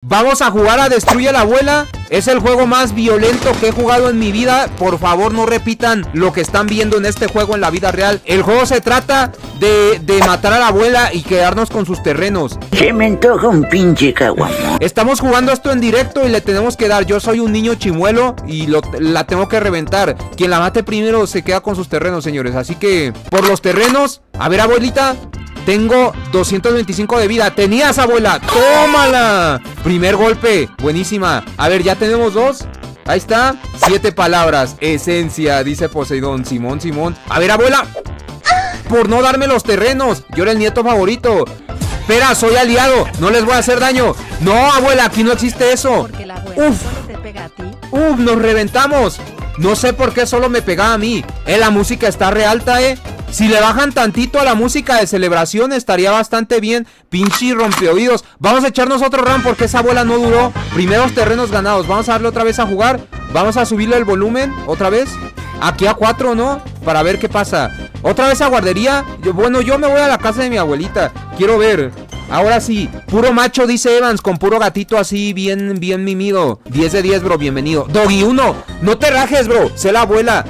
Vamos a jugar a Destruye a la Abuela. Es el juego más violento que he jugado en mi vida. Por favor, no repitan lo que están viendo en este juego en la vida real. El juego se trata de matar a la abuela y quedarnos con sus terrenos. Se me antoja un pinche caguamo. Estamos jugando esto en directo y le tenemos que dar. Yo soy un niño chimuelo y la tengo que reventar. Quien la mate primero se queda con sus terrenos, señores. Así que, por los terrenos. A ver, abuelita. Tengo 225 de vida. ¡Tenías, abuela! ¡Tómala! Primer golpe. Buenísima. A ver, ya tenemos 2. Ahí está. 7 palabras. Esencia, dice Poseidón. Simón, Simón. A ver, abuela. Por no darme los terrenos. Yo era el nieto favorito. Espera, soy aliado. No les voy a hacer daño. No, abuela, aquí no existe eso. Porque la abuela solo te pega a ti. Nos reventamos. No sé por qué solo me pegaba a mí. La música está re alta, Si le bajan tantito a la música de celebración estaría bastante bien. Pinche rompeoídos. Vamos a echarnos otro round porque esa bola no duró. Primeros terrenos ganados. Vamos a darle otra vez a jugar. Vamos a subirle el volumen otra vez. Aquí a 4, ¿no? Para ver qué pasa. Otra vez a guardería. Bueno, yo me voy a la casa de mi abuelita. Quiero ver. Ahora sí, puro macho, dice Evans, con puro gatito así, bien mimido. 10 de 10, bro, bienvenido. Doggy 1, no te rajes, bro. Sé la abuela,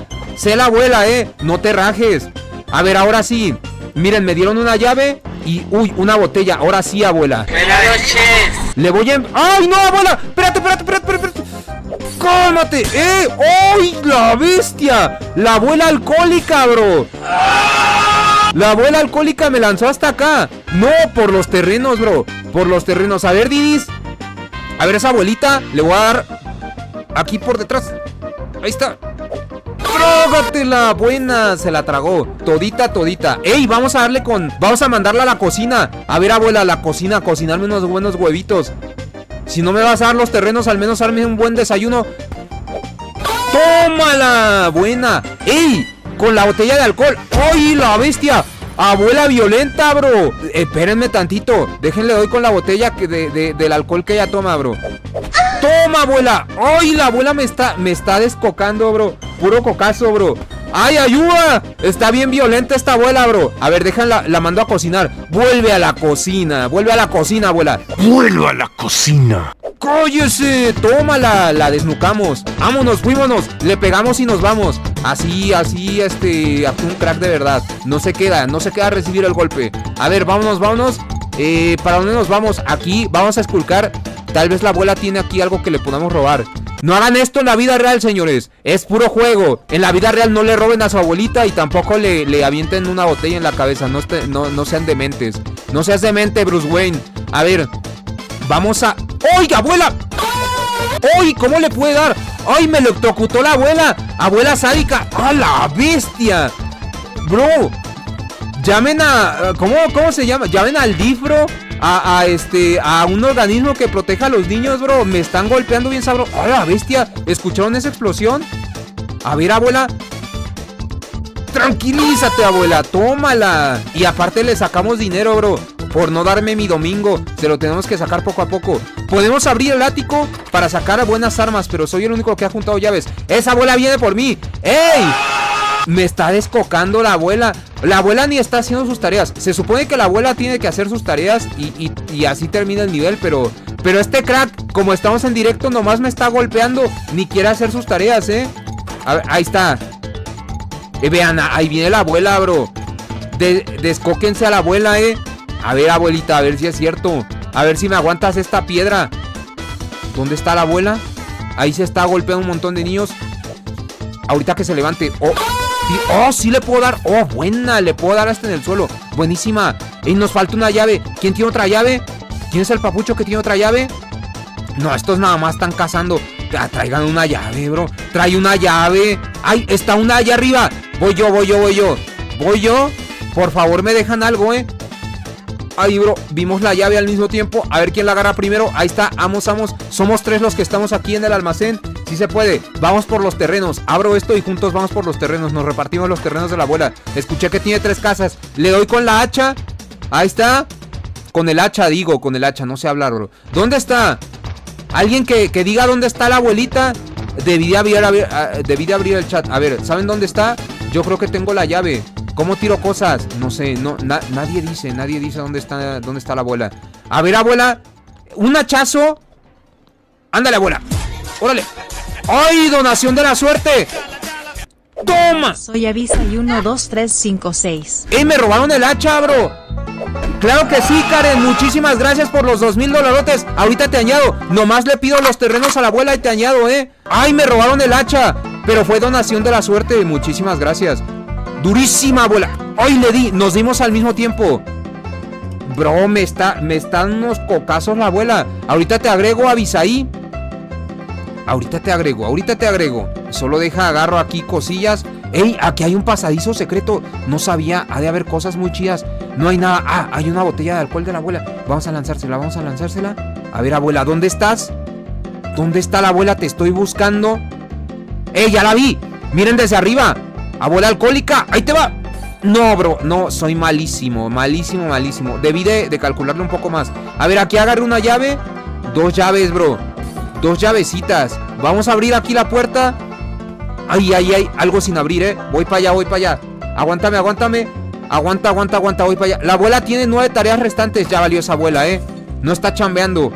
no te rajes. A ver, ahora sí. Miren, me dieron una llave y, uy, una botella. Ahora sí, abuela. Buenas noches. Le voy a... ¡Ay, no, abuela! Espérate. ¡Cálmate! ¡Ay, la bestia! La abuela alcohólica, bro. La abuela alcohólica me lanzó hasta acá. No, por los terrenos, bro. Por los terrenos. A ver, Didis. A ver, esa abuelita. Le voy a dar aquí por detrás. Ahí está. ¡Trágatela! Buena, se la tragó. Todita. ¡Ey! Vamos a darle con... Vamos a mandarla a la cocina. A ver, abuela, a la cocina. A cocinarme unos buenos huevitos. Si no me vas a dar los terrenos, al menos darme un buen desayuno. ¡Tómala! Buena. ¡Ey! Con la botella de alcohol. ¡Ay, la bestia! Abuela violenta, bro. Espérenme tantito. Déjenle doy con la botella del alcohol que ella toma, bro. ¡Toma, abuela! ¡Ay, la abuela me está descocando, bro! Puro cocazo, bro. ¡Ay, ayuda! Está bien violenta esta abuela, bro. A ver, déjenla, la mando a cocinar. Vuelve a la cocina, abuela. ¡Vuelvo a la cocina! ¡Cállese! ¡Tómala! La desnucamos. ¡Vámonos, fuímonos! Le pegamos y nos vamos. Así, un crack de verdad. No se queda a recibir el golpe. A ver, vámonos. ¿Para dónde nos vamos? Aquí, vamos a esculcar. Tal vez la abuela tiene aquí algo que le podamos robar. No hagan esto en la vida real, señores. Es puro juego. En la vida real no le roben a su abuelita y tampoco le avienten una botella en la cabeza. No sean dementes. No seas demente, Bruce Wayne. A ver, vamos a... ¡Oiga, abuela! ¡Ay! ¿Cómo le puede dar? ¡Ay, me electrocutó la abuela! ¡Abuela sádica! ¡A la bestia! Bro, llamen a... ¿Cómo se llama? Llamen al DIF, bro. A un organismo que proteja a los niños, bro. Me están golpeando bien sabroso. ¡A la bestia! ¿Escucharon esa explosión? A ver, abuela. Tranquilízate, abuela. Tómala. Y aparte le sacamos dinero, bro. Por no darme mi domingo. Se lo tenemos que sacar poco a poco. Podemos abrir el ático para sacar buenas armas, pero soy el único que ha juntado llaves. ¡Esa abuela viene por mí! ¡Ey! Me está descocando la abuela. La abuela ni está haciendo sus tareas. Se supone que la abuela tiene que hacer sus tareas y así termina el nivel, pero este crack, como estamos en directo, nomás me está golpeando. Ni quiere hacer sus tareas, A ver, ahí está. Vean, ahí viene la abuela, bro. Descóquense a la abuela, A ver, abuelita, a ver si es cierto. A ver si me aguantas esta piedra. ¿Dónde está la abuela? Ahí se está golpeando un montón de niños. Ahorita que se levante. Oh, sí le puedo dar. Oh, buena, le puedo dar hasta en el suelo. Buenísima. Y nos falta una llave. ¿Quién tiene otra llave? ¿Quién es el papucho que tiene otra llave? No, estos nada más están cazando. Traigan una llave, bro. Trae una llave. Ay, está una allá arriba. Voy yo. Por favor, me dejan algo, Ahí, bro, vimos la llave al mismo tiempo. A ver quién la agarra primero. Ahí está, vamos. Somos 3 los que estamos aquí en el almacén. Sí se puede, vamos por los terrenos. Abro esto y juntos vamos por los terrenos. Nos repartimos los terrenos de la abuela. Escuché que tiene 3 casas. Le doy con la hacha. Ahí está. Con el hacha, no sé hablar, bro. ¿Dónde está? Alguien que diga dónde está la abuelita. Debí de abrir el chat. A ver, ¿saben dónde está? Yo creo que tengo la llave. ¿Cómo tiro cosas? No sé, nadie dice dónde está la abuela. A ver, abuela, un hachazo. Ándale, abuela. Órale. ¡Ay, donación de la suerte! ¡Toma! Soy Avisa y 1, 2, 3, 5, 6. ¡Ey, me robaron el hacha, bro! Claro que sí, Karen. Muchísimas gracias por los 2000 dolarotes. Ahorita te añado. Nomás le pido los terrenos a la abuela y te añado, ¡Ay, me robaron el hacha! Pero fue donación de la suerte. Muchísimas gracias. Durísima, abuela. ¡Ay, le di! Nos dimos al mismo tiempo. Bro, me están unos cocazos la abuela. Ahorita te agrego, Avisaí. Ahorita te agrego. Solo deja, agarro aquí cosillas. ¡Ey! Aquí hay un pasadizo secreto. No sabía, ha de haber cosas muy chidas. No hay nada. Ah, hay una botella de alcohol de la abuela. Vamos a lanzársela. A ver, abuela, ¿dónde estás? ¿Dónde está la abuela? Te estoy buscando. ¡Ey, ya la vi! Miren desde arriba. Abuela alcohólica, ahí te va. No, bro, no, soy malísimo. Debí de calcularlo un poco más. A ver, aquí agarré una llave. 2 llaves, bro. 2 llavecitas. Vamos a abrir aquí la puerta. Ay, algo sin abrir, Voy para allá. Aguántame. Aguanta, voy para allá. La abuela tiene 9 tareas restantes. Ya valió esa abuela, No está chambeando.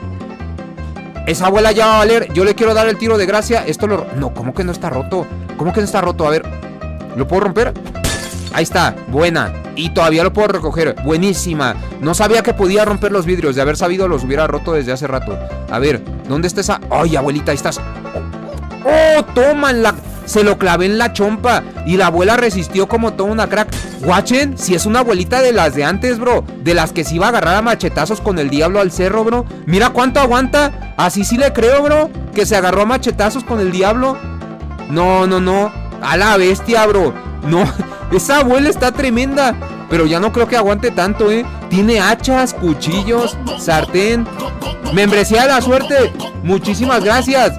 Esa abuela ya va a valer. Yo le quiero dar el tiro de gracia. Esto lo... No, ¿cómo que no está roto? A ver, ¿lo puedo romper? Ahí está, buena. Y todavía lo puedo recoger, buenísima. No sabía que podía romper los vidrios. De haber sabido los hubiera roto desde hace rato. A ver, ¿dónde está esa? Ay, abuelita, ahí estás. ¡Oh, toma! Se lo clavé en la chompa. Y la abuela resistió como toda una crack. Guachen, si es una abuelita de las de antes, bro. De las que se iba a agarrar a machetazos con el diablo al cerro, bro. Mira cuánto aguanta. Así sí le creo, bro. Que se agarró a machetazos con el diablo. No. A la bestia, bro. No, esa abuela está tremenda. Pero ya no creo que aguante tanto, Tiene hachas, cuchillos, sartén. Membresía de la suerte. Muchísimas gracias,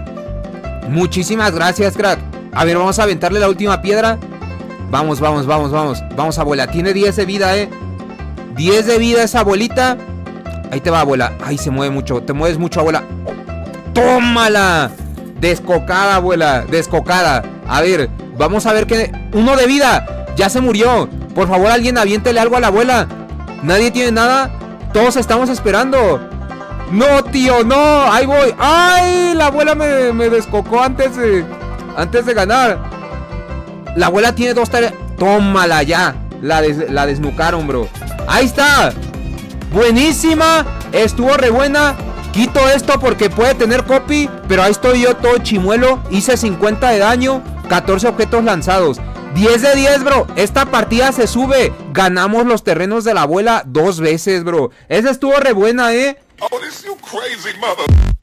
crack. A ver, vamos a aventarle la última piedra. Vamos, abuela. Tiene 10 de vida, 10 de vida esa abuelita. Ahí te va, abuela. Ay, se mueve mucho. Te mueves mucho, abuela. ¡Tómala! Descocada, abuela. Descocada. A ver, vamos a ver qué... 1 de vida. Ya se murió. Por favor, alguien aviéntele algo a la abuela. Nadie tiene nada. Todos estamos esperando. No, tío, no. Ahí voy. ¡Ay! La abuela me descocó antes de ganar. La abuela tiene 2 tareas. Tómala ya. La desnucaron, bro. Ahí está. Buenísima. Estuvo re buena. Quito esto porque puede tener copy. Pero ahí estoy yo todo chimuelo. Hice 50 de daño. 14 objetos lanzados. 10 de 10, bro. Esta partida se sube. Ganamos los terrenos de la abuela 2 veces, bro. Esa estuvo re buena, Oh, this you crazy mother.